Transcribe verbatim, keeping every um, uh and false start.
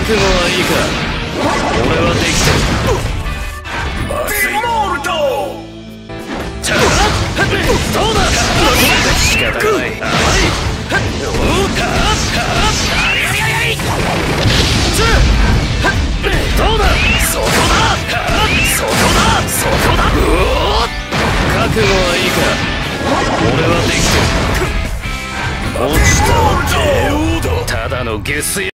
覚悟はいいか。俺はできてる。まずい。デモルト。どうだ。仕方がない。甘い。どうだ。どうだ。そこだ。そこだ。そこだ。覚悟はいいか。俺はできてる。落ちた。ただの下水。